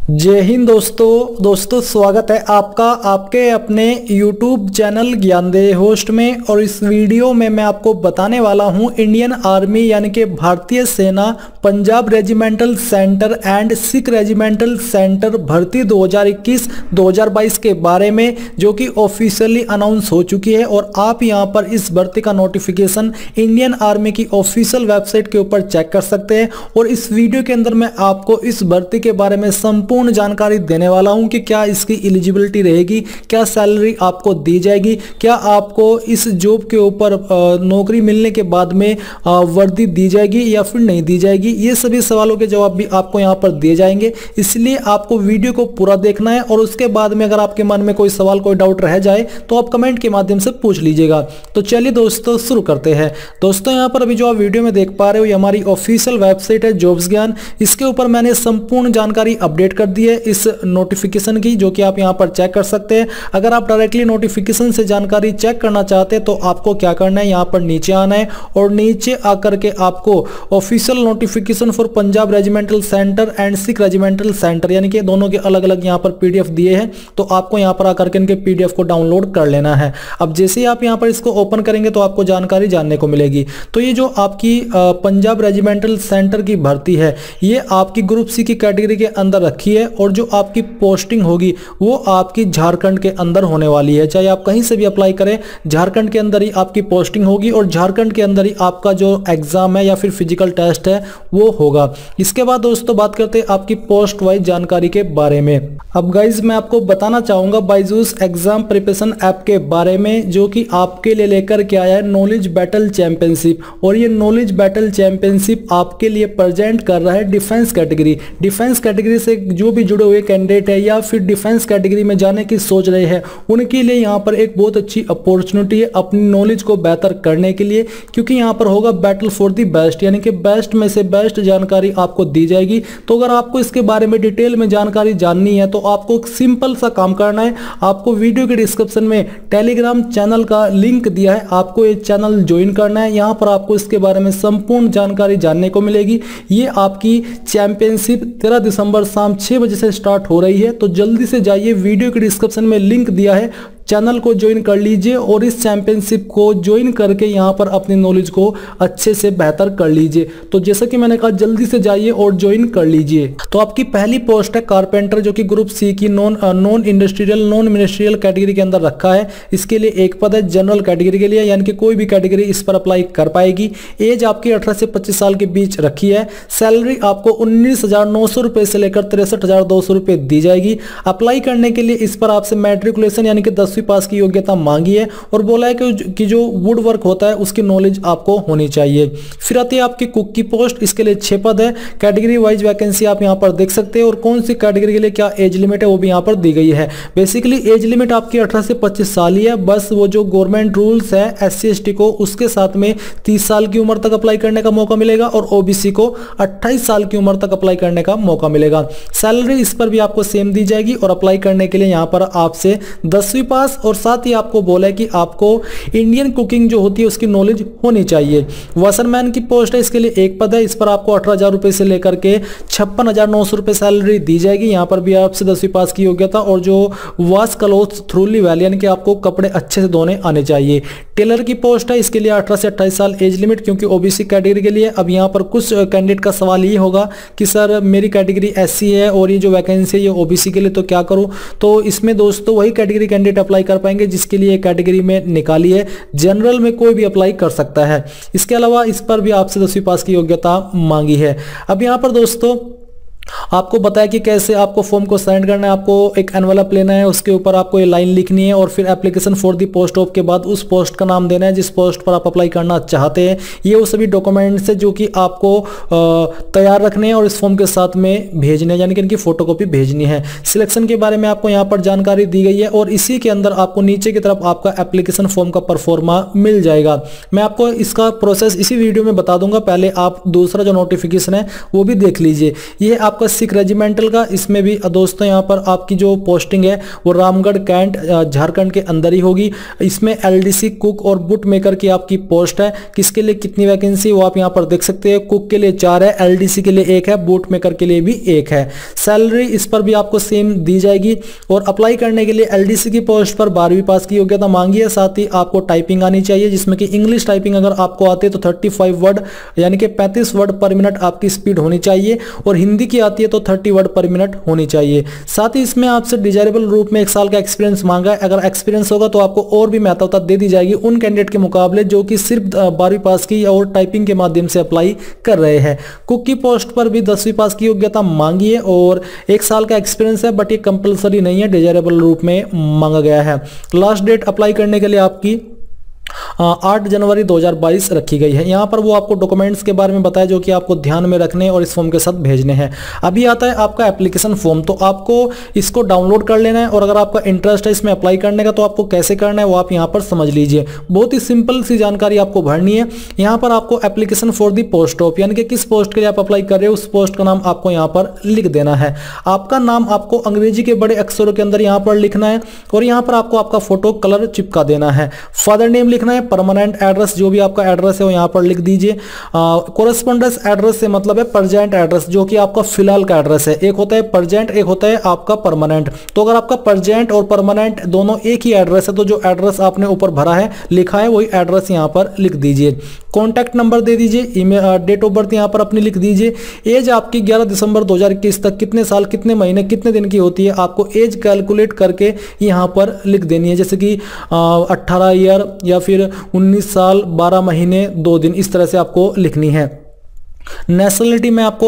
जय हिंद दोस्तों स्वागत है आपका आपके अपने YouTube चैनल ज्ञानदेह होस्ट में। और इस वीडियो में मैं आपको बताने वाला हूं इंडियन आर्मी यानी कि भारतीय सेना Punjab regimental centre and Sikh regimental centre भर्ती 2021-2022 के बारे में, जो कि ऑफिशियली अनाउंस हो चुकी है। और आप यहां पर इस भर्ती का नोटिफिकेशन इंडियन आर्मी की ऑफिशियल वेबसाइट के ऊपर चेक कर सकते हैं। और इस वीडियो के अंदर मैं आपको इस भर्ती के बारे में संपूर्ण जानकारी देने वाला हूं कि क्या इसकी एलिजिबिलिटी रहेगी, क्या सैलरी आपको दी जाएगी, क्या आपको इस जॉब के ऊपर नौकरी मिलने के बाद में वर्दी दी जाएगी या फिर नहीं दी जाएगी। ये सभी सवालों के जवाब भी आपको यहां पर दिए जाएंगे, इसलिए आपको वीडियो को पूरा देखना है। और उसके बाद में अगर आपके मन में कोई सवाल कोई डाउट रह जाए तो आप कमेंट के माध्यम से पूछ लीजिएगा। तो चलिए दोस्तों शुरू करते हैं। दोस्तों यहां पर अभी जो आप वीडियो में देख पा रहे हो ये हमारी ऑफिशियल वेबसाइट है जॉब्स ज्ञान। इसके ऊपर मैंने संपूर्ण जानकारी अपडेट कर दी है इस नोटिफिकेशन की, जो कि आप यहां पर चेक कर सकते हैं। अगर आप डायरेक्टली नोटिफिकेशन से जानकारी चेक करना चाहते हैं तो आपको क्या करना है, यहां पर नीचे आना है और नीचे आकर के आपको official notification for Punjab regimental centre and Sikh regimental centre, यानी कि दोनों के अलग अलग यहां पर पीडीएफ दिए हैं, तो आपको यहां पर आकर के इनके पीडीएफ को डाउनलोड कर लेना है। अब जैसे ही आप यहां पर इसको ओपन करेंगे तो आपको जानकारी जानने को मिलेगी। तो ये जो आपकी पंजाब रेजिमेंटल सेंटर की भर्ती है ये आपकी ग्रुप सी की कैटेगरी के अंदर रखी है। और जो आपकी पोस्टिंग होगी वो आपकी झारखंड के अंदर होने वाली है। चाहे आप कहीं से भी अप्लाई करें, झारखंड के अंदर ही आपकी पोस्टिंग होगी और झारखंड के अंदर ही आपका जो एग्जाम है या फिर फिजिकल टेस्ट है वो होगा। इसके बाद दोस्तों बात करते हैं आपकी पोस्ट वाइज जानकारी के बारे में। अब गाइज मैं आपको बताना चाहूंगा बायजूस एग्जाम प्रिपरेशन ऐप के बारे में, जो कि आपके लिए लेकर के आया है नॉलेज बैटल चैंपियनशिप। और ये नॉलेज बैटल चैंपियनशिप आपके लिए प्रेजेंट कर रहा है डिफेंस कैटेगरी। डिफेंस कैटेगरी से जो भी जुड़े हुए कैंडिडेट है या फिर डिफेंस कैटेगरी में जाने की सोच रहे हैं उनके लिए यहाँ पर एक बहुत अच्छी अपॉर्चुनिटी है अपनी नॉलेज को बेहतर करने के लिए, क्योंकि यहाँ पर होगा बैटल फॉर द बेस्ट, यानी कि बेस्ट में से बेस्ट जानकारी आपको दी जाएगी। तो अगर आपको इसके बारे में डिटेल में जानकारी जाननी है तो आपको एक सिंपल सा काम करना है। आपको वीडियो के डिस्क्रिप्शन में टेलीग्राम चैनल का लिंक दिया है, आपको ये चैनल ज्वाइन करना है। यहाँ पर आपको इसके बारे में संपूर्ण जानकारी जानने को मिलेगी। ये आपकी चैंपियनशिप 13 दिसंबर शाम 6 बजे से स्टार्ट हो रही है, तो जल्दी से जाइए, वीडियो के डिस्क्रिप्शन में लिंक दिया है, चैनल को ज्वाइन कर लीजिए और इस चैंपियनशिप को ज्वाइन करके यहाँ पर अपनी नॉलेज को अच्छे से बेहतर कर लीजिए। तो जैसा कि मैंने कहा जल्दी से जाइए और ज्वाइन कर लीजिए। तो आपकी पहली पोस्ट है कारपेंटर, जो कि ग्रुप सी की non industrial non ministerial category के अंदर रखा है। इसके लिए एक पद है जनरल कैटेगरी के लिए, यानी कि कोई भी कैटेगरी इस पर अप्लाई कर पाएगी। एज आपकी 18 से 25 साल के बीच रखी है। सैलरी आपको 19,900 रुपए से लेकर 63,200 रुपए दी जाएगी। अप्लाई करने के लिए इस पर आपसे मैट्रिकुलेशन यानी कि 10वीं पास की योग्यता मांगी है और बोला है कि जो वुड वर्क होता है उसकी नॉलेज आपको होनी चाहिए। फिर आती है आपकी कुक की पोस्ट, इसके लिए 6 पद है। कैटेगरी वाइज वैकेंसी आप यहां पर देख सकते हैं और कौन सी कैटेगरी के लिए क्या एज लिमिट है वो भी यहां पर दी गई है। बेसिकली एज लिमिट आपकी 18 से 25 साल ही है, बस वो जो गवर्नमेंट रूल्स है SC ST को उसके साथ में 30 साल की उम्र तक अप्लाई करने का मौका मिलेगा और OBC को 28 साल की उम्र तक अप्लाई करने का मौका मिलेगा। सैलरी इस पर भी आपको सेम दी जाएगी और अप्लाई करने के लिए यहां पर आपसे 10वीं पास और साथ ही आपको बोला है कि आपको इंडियन कुकिंग जो होती है उसकी नॉलेज होनी चाहिए। वॉशरमैन की पोस्ट है, इसके लिए एक पद है। इस पर आपको 18,000 रुपए से लेकर के 56,900 रुपए सैलरी दी जाएगी। यहां पर भी आपसे 10वीं पास की योग्यता और जो वॉश क्लोथ थ्रूली वेल, यानी कि आपको कपड़े अच्छे से धोने आने चाहिए। टेलर की पोस्ट है, इसके लिए 18 से 28 साल एज लिमिट, क्योंकि OBC कैटेगरी के लिए। अब यहां पर कुछ कैंडिडेट का सवाल ये होगा कि सर मेरी कैटेगरी SC है और ये जो वैकेंसी है ये OBC के लिए, तो क्या करूं। तो इसमें दोस्तों वही कैटेगरी कैंडिडेट अप्लाई कर पाएंगे जिसके लिए कैटेगरी में निकाली है। जनरल में कोई भी अप्लाई कर सकता है। इसके अलावा इस पर भी आपसे 10वीं पास की योग्यता मांगी है। अब यहां पर दोस्तों आपको बताया कि कैसे आपको फॉर्म को साइन करना है। आपको एक एनवेलप लेना है, उसके ऊपर आपको ये लाइन लिखनी है और फिर application for the post of के बाद उस पोस्ट का नाम देना है जिस पोस्ट पर आप अप्लाई करना चाहते हैं। ये वो सभी डॉक्यूमेंट्स है जो कि आपको तैयार रखने हैं और इस फॉर्म के साथ में भेजने हैं, यानी कि इनकी फोटोकॉपी भेजनी है। सिलेक्शन के बारे में आपको यहाँ पर जानकारी दी गई है और इसी के अंदर आपको नीचे की तरफ आपका एप्लीकेशन फॉर्म का परफॉर्मा मिल जाएगा। मैं आपको इसका प्रोसेस इसी वीडियो में बता दूंगा, पहले आप दूसरा जो नोटिफिकेशन है वो भी देख लीजिए। ये आपका सिख रेजिमेंटल का, इसमें भी दोस्तों यहाँ पर आपकी जो पोस्टिंग है वो रामगढ़ कैंट झारखंड के अंदर ही होगी। इसमें एलडीसी कुक और बुट मेकर की आपकी पोस्ट है। किसके लिए कितनी वैकेंसी वो आप यहाँ पर देख सकते हैं। कुक के लिए 4 है, एलडीसी के लिए 1 है, बूट मेकर के लिए भी 1 है। सैलरी इस पर भी आपको सेम दी जाएगी। और अप्लाई करने के लिए एलडीसी की पोस्ट पर 12वीं पास की योग्यता मांगी है। साथ ही आपको टाइपिंग आनी चाहिए, जिसमें कि इंग्लिश टाइपिंग अगर आपको आती है तो 35 वर्ड यानी कि 35 वर्ड पर मिनट आपकी स्पीड होनी चाहिए, और हिंदी की आती है तो 30 वर्ड पर मिनट होनी चाहिए। साथ ही इसमें आपसे डिजायरेबल रूप में 1 साल का एक्सपीरियंस मांगा है। अगर एक्सपीरियंस होगा तो आपको और भी महत्वता दे दी जाएगी उन कैंडिडेट के मुकाबले जो कि सिर्फ 12वीं पास की और टाइपिंग के माध्यम से अप्लाई कर रहे हैं। कुक की पोस्ट पर भी 10वीं पास की योग्यता मांगी है और 1 साल का एक्सपीरियंस है, बट ये कंपलसरी नहीं है, डिजायरेबल रूप में मांगा गया है। लास्ट डेट अप्लाई करने के लिए आपकी 8 जनवरी 2022 रखी गई है। यहाँ पर वो आपको डॉक्यूमेंट्स के बारे में बताया जो कि आपको ध्यान में रखने और इस फॉर्म के साथ भेजने हैं। अभी आता है आपका एप्लीकेशन फॉर्म, तो आपको इसको डाउनलोड कर लेना है, और अगर आपका इंटरेस्ट है इसमें अप्लाई करने का तो आपको कैसे करना है वो आप यहाँ पर समझ लीजिए। बहुत ही सिंपल सी जानकारी आपको भरनी है। यहाँ पर आपको application for the post of, यानी कि किस पोस्ट के लिए आप अप्लाई कर रहे हो उस पोस्ट का नाम आपको यहाँ पर लिख देना है। आपका नाम आपको अंग्रेजी के बड़े अक्षरों के अंदर यहाँ पर लिखना है, और यहाँ पर आपको आपका फोटो कलर चिपका देना है। फादर नेम लिखना है, परमानेंट एड्रेस जो भी आपका एड्रेस है वो यहाँ पर लिख दीजिए। कोरेस्पोंडेंस एड्रेस से मतलब है प्रेजेंट एड्रेस, जो कि आपका फिलहाल का एड्रेस है। एक होता है प्रेजेंट, एक होता है आपका परमानेंट। तो अगर आपका प्रेजेंट और परमानेंट दोनों एक ही एड्रेस है तो जो एड्रेस आपने ऊपर भरा है लिखा है वही एड्रेस यहाँ पर लिख दीजिए। कॉन्टैक्ट नंबर दे दीजिए, ईमेल, डेट ऑफ बर्थ यहाँ पर अपनी लिख दीजिए। एज आपकी 11 दिसंबर 2021 तक कितने साल, कितने महीने, कितने दिन की होती है आपको एज कैलकुलेट करके यहाँ पर लिख देनी है। जैसे कि 18 ईयर या फिर 19 साल 12 महीने 2 दिन, इस तरह से आपको लिखनी है। नेशनलिटी में आपको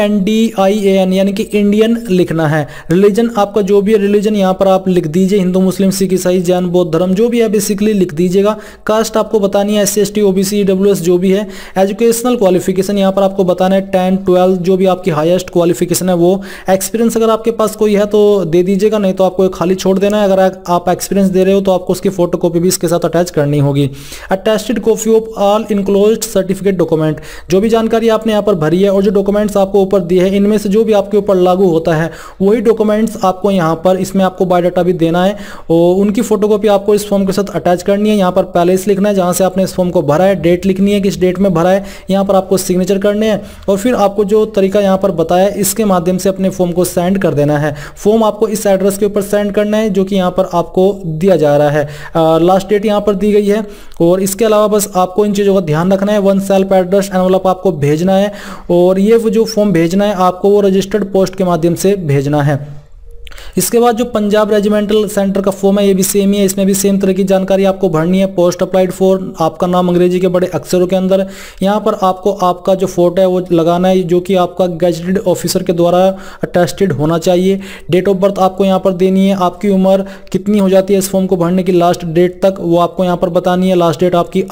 INDIAN यानी कि इंडियन लिखना है। रिलीजन आपका जो भी है रिलीजन यहाँ पर आप लिख दीजिए, हिंदू मुस्लिम सिख ईसाई जैन बौद्ध धर्म जो भी है बेसिकली लिख दीजिएगा। कास्ट आपको बतानी है SC ST OBC EWS जो भी है। एजुकेशनल क्वालिफिकेशन यहाँ पर आपको बताना है 10 12 जो भी आपकी हाईएस्ट क्वालिफिकेशन है वो। एक्सपीरियंस अगर आपके पास कोई है तो दे दीजिएगा, नहीं तो आपको खाली छोड़ देना है। अगर आप एक्सपीरियंस दे रहे हो तो आपको उसकी फोटोकॉपी भी इसके साथ अटैच करनी होगी। Attested copy of all enclosed certificate document, जो भी जानकारी आपने यहाँ पर भरी है और जो डॉक्यूमेंट्स आपको ऊपर दिए हैं इनमें से जो भी आपके ऊपर लागू होता है वही डॉक्यूमेंट्स आपको यहाँ पर, इसमें आपको बायोडाटा भी देना है और उनकी फोटोकॉपी आपको इस फॉर्म के साथ अटैच करनी है। यहाँ पर पैलेस लिखना है जहाँ से आपने इस फॉर्म को भरा है, डेट लिखनी है किस डेट में भरा है, यहाँ पर आपको सिग्नेचर करने हैं और फिर आपको जो तरीका यहाँ पर बताया इसके माध्यम से अपने फॉर्म को सेंड कर देना है। फॉर्म आपको इस एड्रेस के ऊपर सेंड करना है जो कि यहाँ पर आपको दिया जा रहा है। लास्ट डेट यहाँ पर दी गई है और इसके अलावा बस आपको इन चीज़ों का ध्यान रखना है। 1 सेल्फ एड्रेस एनवलप आपको भेजना है और ये वो जो फॉर्म भेजना है आपको वो रजिस्टर्ड पोस्ट के माध्यम से भेजना है। इसके बाद जो पंजाब रेजिमेंटल सेंटर का फॉर्म है ये भी सेम ही है, इसमें भी सेम तरह की जानकारी आपको भरनी है। पोस्ट अप्लाइड फॉर, आपका नाम अंग्रेजी के बड़े अक्षरों के अंदर, यहाँ पर आपको आपका जो फोटो है वो लगाना है जो कि आपका गैजेटेड ऑफिसर के द्वारा अटेस्टेड होना चाहिए। डेट ऑफ बर्थ आपको यहाँ पर देनी है, आपकी उम्र कितनी हो जाती है इस फॉर्म को भरने की लास्ट डेट तक वो आपको यहाँ पर बतानी है। लास्ट डेट आपकी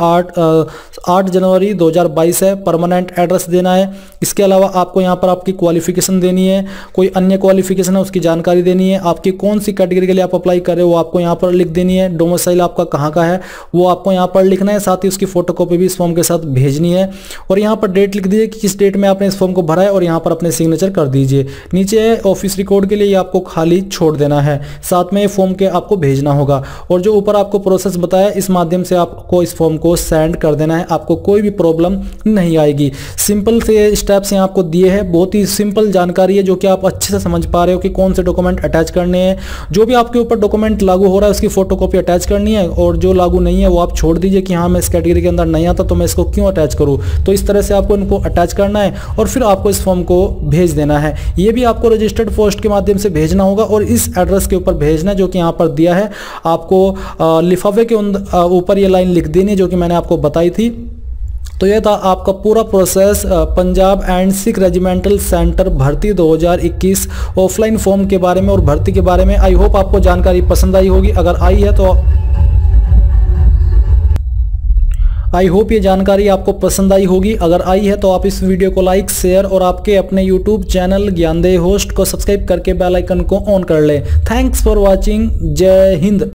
8 जनवरी 2022 है। परमानेंट एड्रेस देना है। इसके अलावा आपको यहाँ पर आपकी क्वालिफिकेशन देनी है, कोई अन्य क्वालिफिकेशन है उसकी जानकारी देनी है। आपकी कौन सी कैटेगरी के लिए आप अप्लाई कर रहे हो वो आपको यहाँ पर लिख देनी है। डोमिसाइल आपका कहाँ का है वो आपको यहाँ पर लिखना है, साथ ही उसकी फोटोकॉपी भी इस फॉर्म के साथ भेजनी है और यहाँ पर डेट लिख दीजिए कि किस डेट में आपने इस फॉर्म को भरा है और यहाँ पर अपने सिग्नेचर कर दीजिए। नीचे ऑफिस रिकॉर्ड के लिए आपको खाली छोड़ देना है, साथ में फॉर्म के आपको भेजना होगा और जो ऊपर आपको प्रोसेस बताया इस माध्यम से आपको इस फॉर्म को सेंड कर देना है। आपको कोई भी प्रॉब्लम नहीं आएगी। सिंपल से स्टेप्स यहाँ आपको दिए हैं, बहुत ही सिंपल जानकारी है जो कि आप अच्छे से समझ पा रहे हो कि कौन से डॉक्यूमेंट अटैच करने हैं। जो भी आपके ऊपर डॉक्यूमेंट लागू हो रहा है उसकी फोटोकॉपी अटैच करनी है और जो लागू नहीं है वो आप छोड़ दीजिए कि हाँ मैं इस कैटेगरी के अंदर नहीं आता तो मैं इसको क्यों अटैच करूं। तो इस तरह से आपको इनको अटैच करना है और फिर आपको इस फॉर्म को भेज देना है। ये भी आपको रजिस्टर्ड पोस्ट के माध्यम से भेजना होगा और इस एड्रेस के ऊपर भेजना है जो कि यहाँ पर दिया है। आपको लिफाफे के ऊपर ये लाइन लिख देनी है जो कि मैंने आपको बताई थी। तो यह था आपका पूरा process Punjab and Sikh regimental centre भर्ती 2021 ऑफलाइन फॉर्म के बारे में और भर्ती के बारे में। आई होप आपको जानकारी पसंद आई होगी। अगर आई है तो आई होप ये जानकारी आपको पसंद आई होगी। अगर आई है तो आप इस वीडियो को लाइक, शेयर और आपके अपने यूट्यूब चैनल ज्ञानदेह होस्ट को सब्सक्राइब करके बेल आइकन को ऑन कर लें। Thanks for watching. जय हिंद।